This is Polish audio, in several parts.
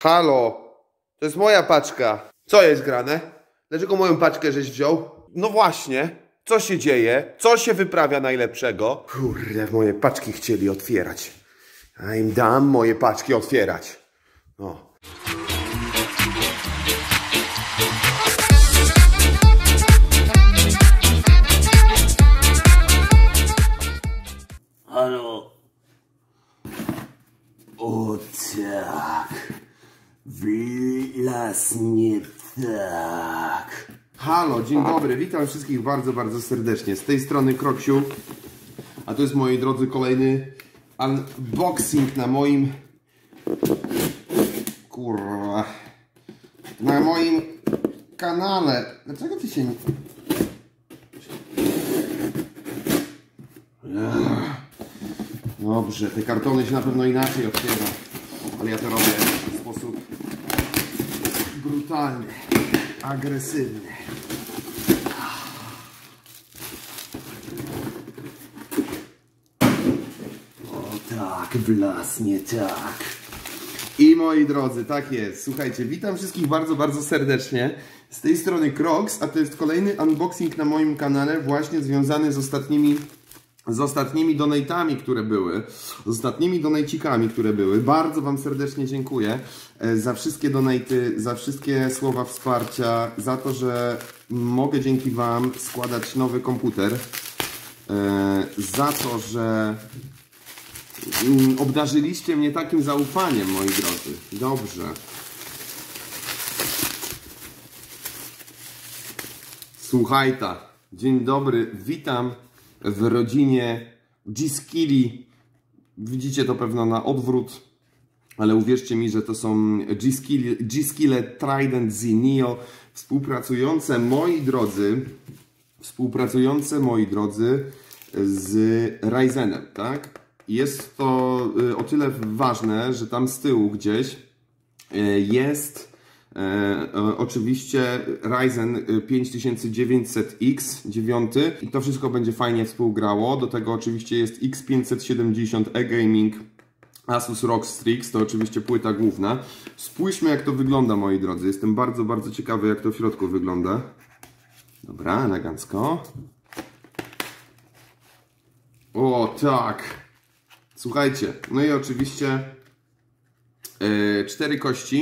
Halo, to jest moja paczka. Co jest grane? Dlaczego moją paczkę żeś wziął? No właśnie, co się dzieje? Co się wyprawia najlepszego? Kurde, moje paczki chcieli otwierać. Ja im dam moje paczki otwierać. No. Halo. O tak. Wlas nie tak. Halo, dzień dobry, witam wszystkich bardzo, bardzo serdecznie. Z tej strony Kroksiu, a to jest, moi drodzy, kolejny unboxing na moim... Kurwa... Na moim kanale. Dlaczego ty się nie... Dobrze, te kartony się na pewno inaczej otwiera, ale ja to robię w sposób brutalny, agresywny. O tak, wlas nie tak. I moi drodzy, tak jest. Słuchajcie, witam wszystkich bardzo, bardzo serdecznie. Z tej strony Kroks, a to jest kolejny unboxing na moim kanale, właśnie związany z ostatnimi donatami, które były, z ostatnimi donajcikami, które były. Bardzo Wam serdecznie dziękuję za wszystkie donaty, za wszystkie słowa wsparcia, za to, że mogę dzięki Wam składać nowy komputer, za to, że obdarzyliście mnie takim zaufaniem, moi drodzy. Dobrze. Słuchajta, dzień dobry, witam w rodzinie G-Skilli. Widzicie to pewno na odwrót, ale uwierzcie mi, że to są G-Skille Trident Z Neo, współpracujące, moi drodzy, z Ryzenem, tak? Jest to o tyle ważne, że tam z tyłu gdzieś jest oczywiście Ryzen 5900X 9 i to wszystko będzie fajnie współgrało. Do tego oczywiście jest X570 e-gaming Asus ROG Strix, to oczywiście płyta główna. Spójrzmy, jak to wygląda, moi drodzy. Jestem bardzo, bardzo ciekawy, jak to w środku wygląda. Dobra, elegancko. O tak! Słuchajcie, no i oczywiście 4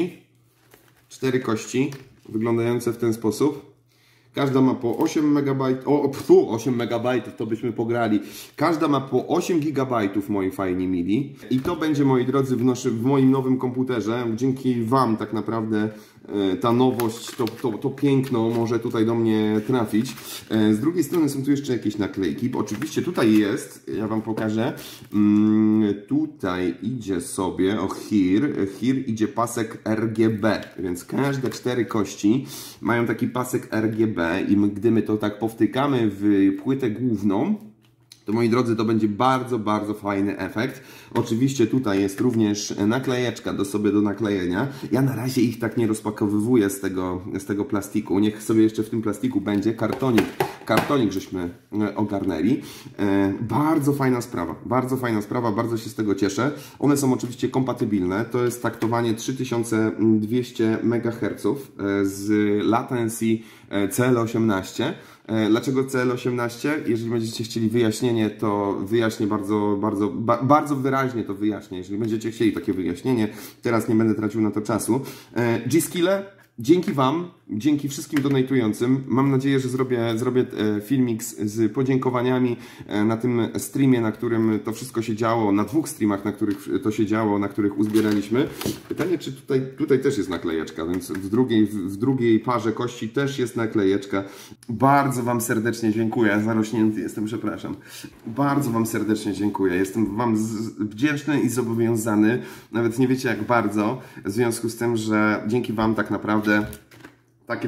kości wyglądające w ten sposób. Każda ma po 8 MB. 8 MB to byśmy pograli. Każda ma po 8 GB, moi fajni mili. I to będzie, moi drodzy, w moim nowym komputerze. Dzięki Wam tak naprawdę ta nowość, to piękno może tutaj do mnie trafić. Z drugiej strony są tu jeszcze jakieś naklejki. Bo oczywiście tutaj jest, ja Wam pokażę. Tutaj idzie sobie, here idzie pasek RGB. Więc każde 4 kości mają taki pasek RGB. I gdy my to tak powtykamy w płytę główną, to, moi drodzy, to będzie bardzo, bardzo fajny efekt. Oczywiście tutaj jest również naklejeczka do naklejenia. Ja na razie ich tak nie rozpakowywuję z tego plastiku. Niech sobie jeszcze w tym plastiku będzie kartonik żeśmy ogarnęli. Bardzo fajna sprawa, bardzo się z tego cieszę. One są oczywiście kompatybilne. To jest taktowanie 3200 MHz z latency CL18. Dlaczego CL18? Jeżeli będziecie chcieli wyjaśnienie, to wyjaśnię bardzo wyraźnie to wyjaśnię. Jeżeli będziecie chcieli takie wyjaśnienie, teraz nie będę tracił na to czasu. G-Skille, dzięki Wam, dzięki wszystkim donatującym. Mam nadzieję, że zrobię filmik z podziękowaniami na tym streamie, na którym to wszystko się działo, na 2 streamach, na których to się działo, na których uzbieraliśmy. Pytanie, czy tutaj też jest naklejeczka, więc w drugiej parze kości też jest naklejeczka. Bardzo Wam serdecznie dziękuję. Zarośnięty jestem, przepraszam. Bardzo Wam serdecznie dziękuję. Jestem Wam wdzięczny i zobowiązany. Nawet nie wiecie, jak bardzo, w związku z tym, że dzięki Wam tak naprawdę takie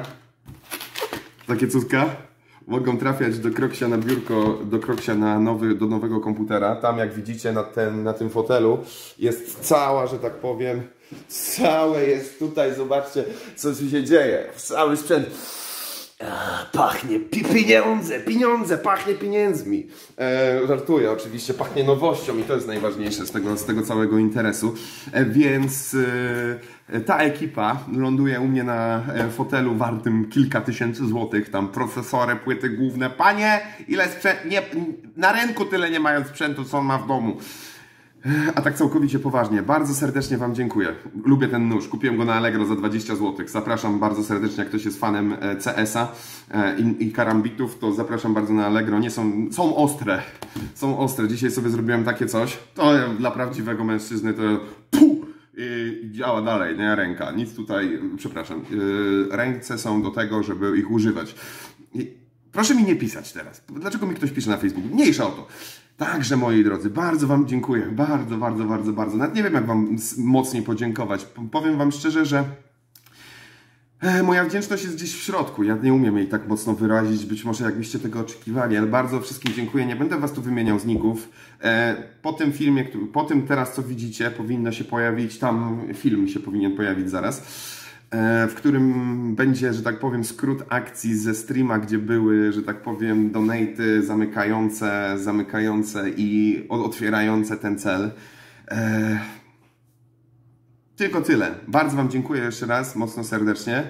cutka mogą trafiać do Kroksia na biurko, do Kroksia do nowego komputera. Tam, jak widzicie, na tym fotelu jest cała, że tak powiem, całe jest tutaj, zobaczcie, co tu się dzieje. Cały sprzęt. Pachnie pieniądze, pachnie pieniędzmi. Żartuję oczywiście, pachnie nowością i to jest najważniejsze z tego całego interesu. Więc ta ekipa ląduje u mnie na fotelu wartym kilka tysięcy złotych, tam procesory, płyty główne. Panie, ile sprzętu, na rynku tyle nie mają sprzętu, co on ma w domu. A tak całkowicie poważnie, bardzo serdecznie Wam dziękuję. Lubię ten nóż, kupiłem go na Allegro za 20 zł. Zapraszam bardzo serdecznie, jak ktoś jest fanem CS-a i karambitów, to zapraszam bardzo na Allegro. Nie są ostre, są ostre. Dzisiaj sobie zrobiłem takie coś, to dla prawdziwego mężczyzny to i działa dalej, nie? Ręka, nic tutaj, przepraszam, ręce są do tego, żeby ich używać. Proszę mi nie pisać teraz. Dlaczego mi ktoś pisze na Facebooku? Mniejsza o to. Także, moi drodzy, bardzo Wam dziękuję. Bardzo, bardzo, bardzo, bardzo. Nawet nie wiem, jak Wam mocniej podziękować. Powiem Wam szczerze, że moja wdzięczność jest gdzieś w środku. Ja nie umiem jej tak mocno wyrazić. Być może jakbyście tego oczekiwali, ale bardzo wszystkim dziękuję. Nie będę Was tu wymieniał z ników. Po tym filmie, po tym teraz, co widzicie, powinno się pojawić, tam film się powinien pojawić zaraz, w którym będzie, że tak powiem, skrót akcji ze streama, gdzie były, że tak powiem, donaty zamykające i otwierające ten cel. Tylko tyle. Bardzo Wam dziękuję jeszcze raz, mocno serdecznie.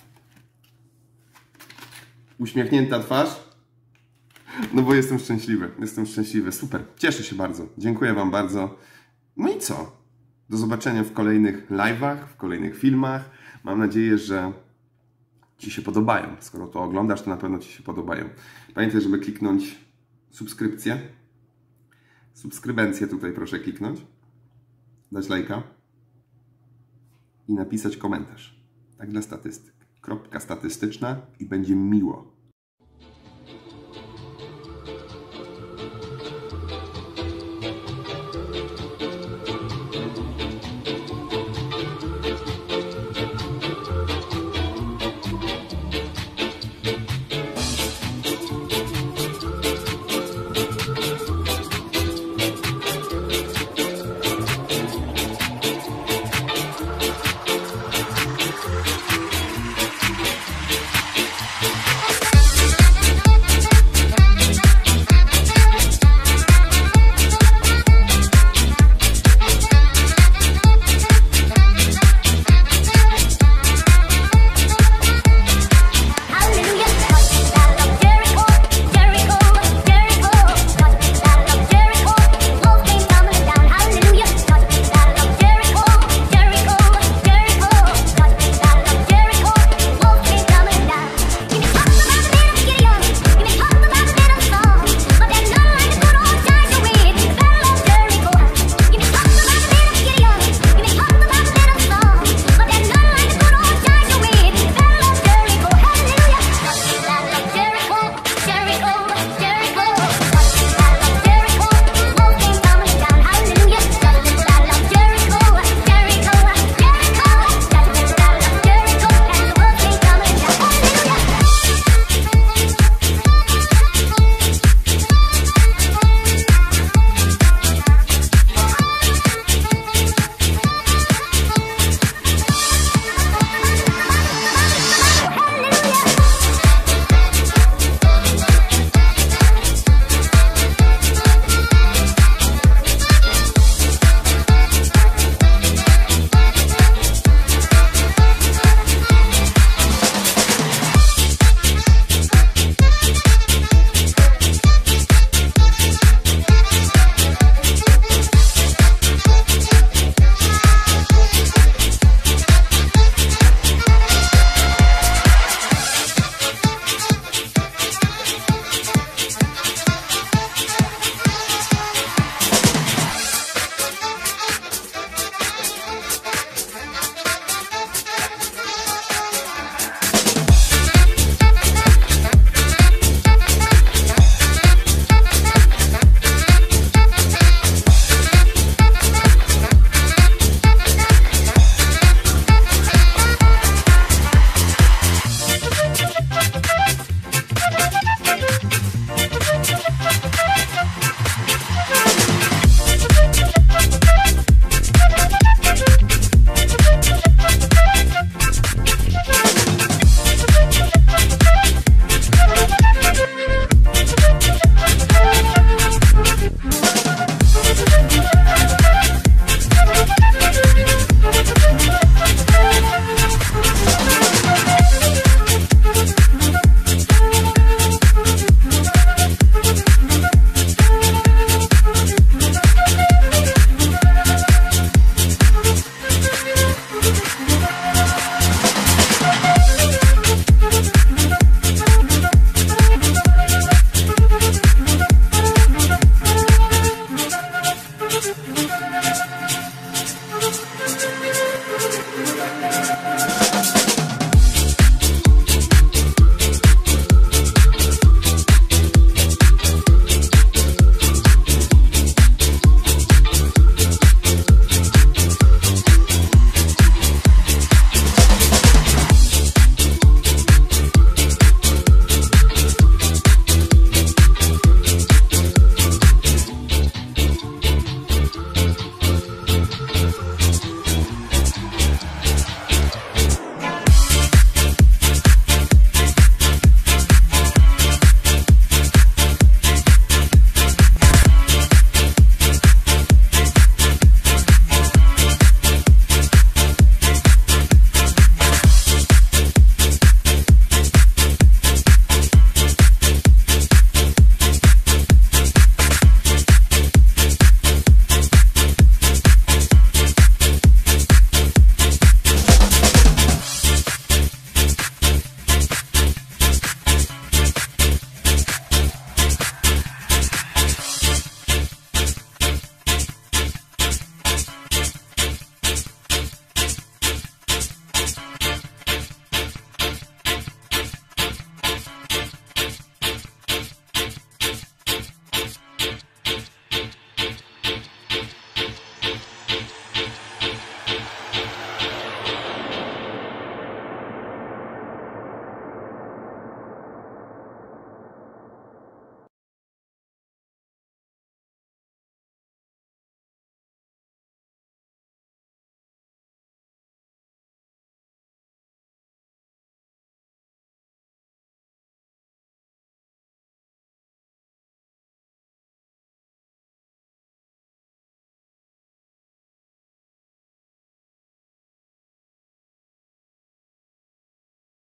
Uśmiechnięta twarz. No bo jestem szczęśliwy, super. Cieszę się bardzo. Dziękuję Wam bardzo. No i co? Do zobaczenia w kolejnych live'ach, w kolejnych filmach. Mam nadzieję, że Ci się podobają. Skoro to oglądasz, to na pewno Ci się podobają. Pamiętaj, żeby kliknąć subskrypcję. Subskrybencję tutaj proszę kliknąć. Dać lajka. I napisać komentarz. Tak dla statystyk. Kropka statystyczna i będzie miło.